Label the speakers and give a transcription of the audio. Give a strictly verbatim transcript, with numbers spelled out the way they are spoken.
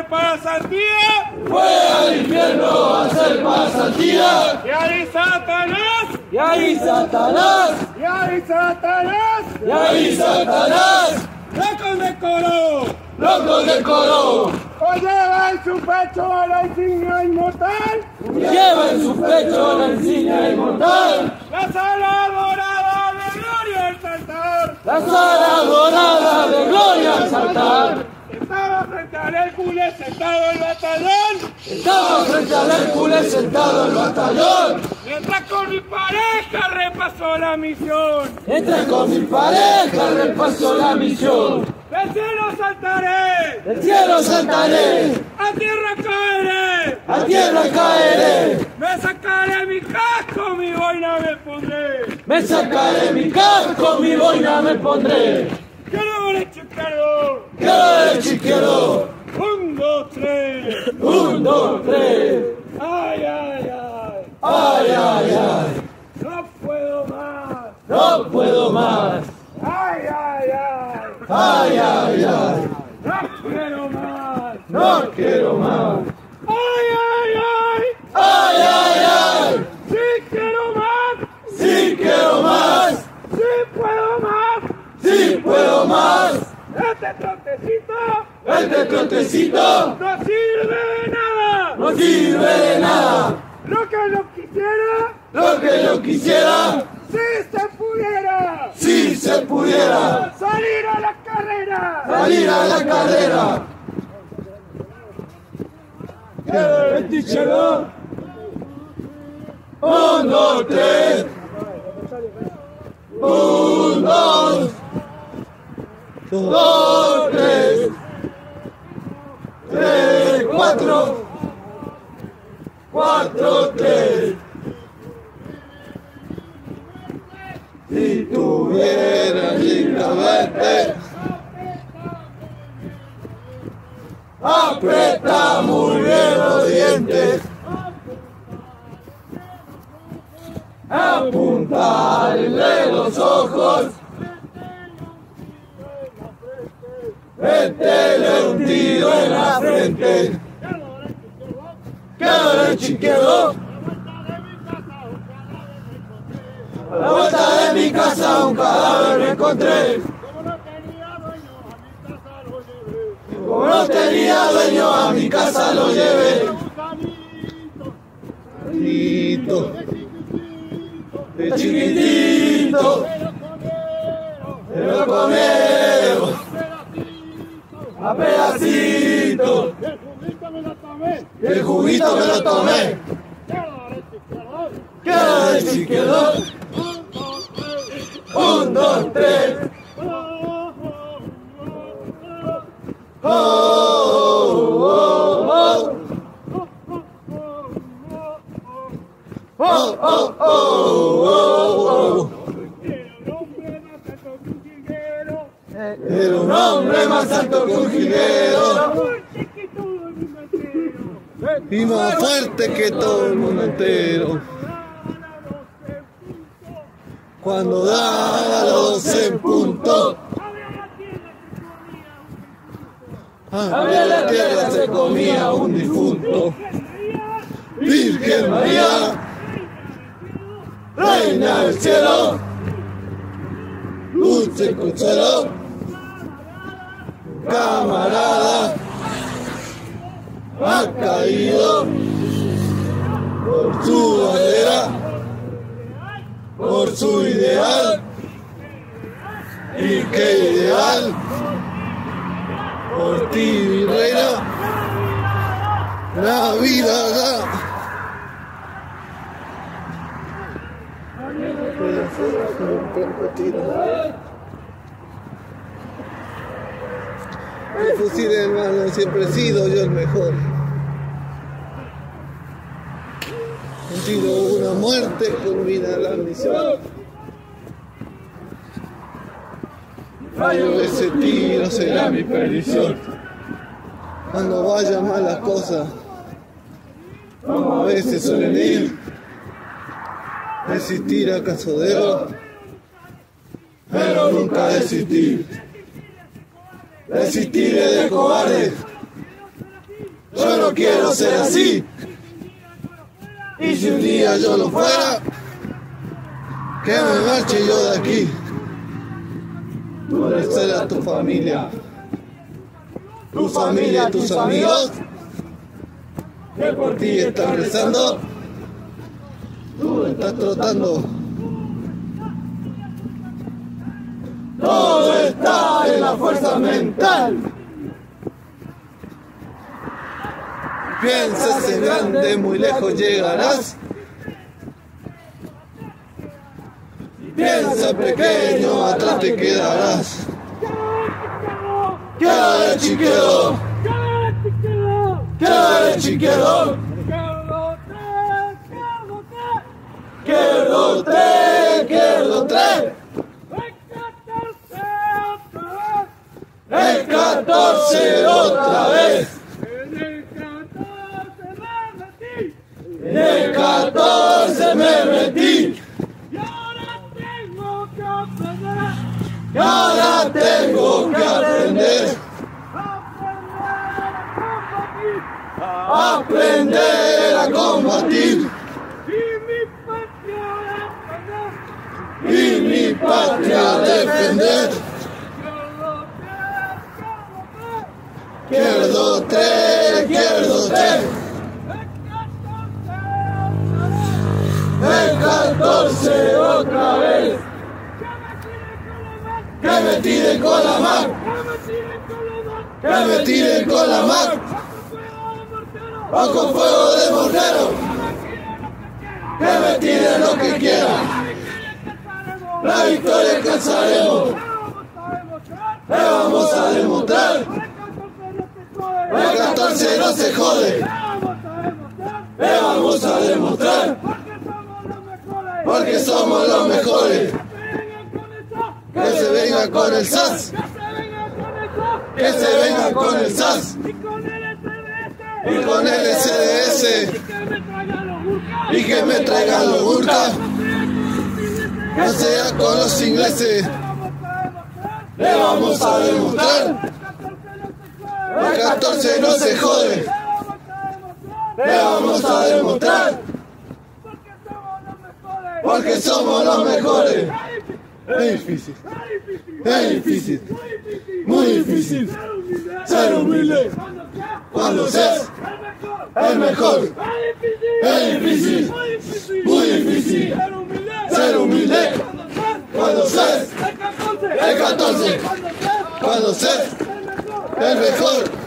Speaker 1: hacer pasantía.
Speaker 2: Fue al infierno a hacer pasantía.
Speaker 1: Y ahí Satanás.
Speaker 2: Y ahí Satanás.
Speaker 1: Y ahí Satanás.
Speaker 2: Y ahí Satanás.
Speaker 1: Lo condecoró.
Speaker 2: Lo condecoró.
Speaker 1: O lleva en su pecho la insignia inmortal.
Speaker 2: Lleva en su pecho la insignia inmortal.
Speaker 1: La sala dorada de gloria al saltar.
Speaker 2: La sala dorada de gloria al saltar.
Speaker 1: Estaba frente al Hércules sentado el batallón.
Speaker 2: Estaba frente al Hércules sentado el batallón.
Speaker 1: Mientras con mi pareja repasó la misión.
Speaker 2: Mientras con mi pareja repasó la misión.
Speaker 1: Del cielo saltaré.
Speaker 2: Del cielo saltaré.
Speaker 1: A tierra caeré.
Speaker 2: A tierra caeré.
Speaker 1: Me sacaré mi casco, mi boina me pondré.
Speaker 2: Me sacaré mi casco, mi boina me pondré.
Speaker 1: Quiero derecho izquierdo.
Speaker 2: Quiero derecho izquierdo.
Speaker 1: Un, dos, tres.
Speaker 2: Un, dos, tres.
Speaker 1: Ay, ay, ay.
Speaker 2: Ay, ay, ay.
Speaker 1: No puedo más.
Speaker 2: No puedo más.
Speaker 1: Ay, ay, ay.
Speaker 2: Ay, ay, ay.
Speaker 1: No quiero más.
Speaker 2: No quiero más.
Speaker 1: Ay, ay, ay.
Speaker 2: Ay, ay, ay.
Speaker 1: Sí quiero más.
Speaker 2: Sí quiero más.
Speaker 1: Sí puedo más.
Speaker 2: Sí puedo más.
Speaker 1: Este trotecito
Speaker 2: Este trotecito
Speaker 1: no sirve de nada.
Speaker 2: no sirve de nada.
Speaker 1: Lo que no quisiera,
Speaker 2: Lo que yo quisiera,
Speaker 1: si se pudiera,
Speaker 2: si se pudiera,
Speaker 1: salir a la carrera.
Speaker 2: salir a la carrera.
Speaker 1: El tichero.
Speaker 2: Un, dos, tres. Un, dos. Dos, tres. Tres, cuatro. Cuatro, tres. Si tuviera libramente, aprieta muy bien los dientes. Apuntarle los ojos. Métele un tiro en la frente. Quedo derecho izquierdo. A la vuelta de mi casa un cadáver me encontré. Como no tenía dueño a mi casa lo llevé. Chiquitito, de chiquitito, se lo comieron a pedacitos. El juguito me lo tomé. Quedo derecho izquierdo. Un, dos, tres. Oh, oh, oh. Oh, oh, oh, oh, oh. Era un hombre más alto que un jilguero. Y más fuerte que todo el mundo entero. Cuando daba las doce en punto, había la tierra se comía un difunto. Virgen María, Reina del cielo, dulce consuelo, camarada, ha caído por su bandera, por su ideal. ¿Y qué ideal? Por ti, mi reina, la vida da. El fusil en mano, siempre he sido yo el mejor. Un tiro, una muerte, culmina la misión. Fallo de ese tiro será mi perdición. Cuando vayan mal las cosas, como a veces suelen ir, resistir acaso debo, pero nunca desistir. Resistiré de cobarde, Yo no quiero ser así. Y si un día yo lo fuera, que me marche yo de aquí. Por ser a tu familia, tu familia y tus amigos, que por ti están rezando, tú estás trotando. Todo está en la fuerza mental. Piensas en grande, muy lejos llegarás. Piensa pequeño, atrás te quedarás. ¡Quédate, chiquero! ¡Quédate, chiquero! ¡Quiero tres! ¡Quiero tres! ¡El catorce otra vez! En el catorce me metí. Y ahora tengo que aprender. Aprender a combatir. Y mi patria a defender. Izquierdo tres, izquierdo tres. El catorce otra vez. Que me tiren con la mano. Que me tiren con la mano. Bajo fuego de mortero. Que me tiren lo que quieran. La victoria alcanzaremos. Le vamos a demostrar. El catorce no se jode. Le vamos a demostrar. Porque somos los mejores. Que se venga con el S A S. Que se venga con el S A S. Y con el S D S. Y que me traigan los burkas. Que sea con los ingleses. Le vamos a demostrar. El catorce no se jode. Le vamos a demostrar. Porque somos los mejores. Es difícil. Es difícil. Muy difícil. Ser humilde. Cuando seas el mejor. Es difícil. Muy difícil. Ser humilde. Cuando seas el catorce. Cuando seas el mejor.